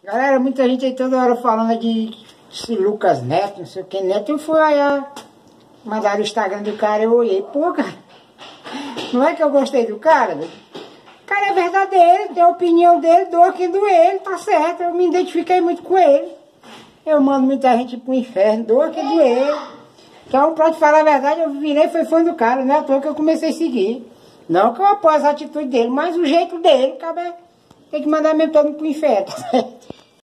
Galera, muita gente aí toda hora falando de Lucas Neto, não sei o que, Neto. Eu fui aí, mandaram o Instagram do cara, eu olhei, pô, cara, não é que eu gostei do cara? O cara é verdadeiro, tem a opinião dele, dou aqui do ele, tá certo, eu me identifiquei muito com ele. Eu mando muita gente pro inferno, dou aqui do ele. Então, pra te falar a verdade, eu virei, foi fã do cara, não é à toa que eu comecei a seguir. Não que eu apoio as atitudes dele, mas o jeito dele, cara, tem que mandar mesmo todo mundo pro inferno, tá certo?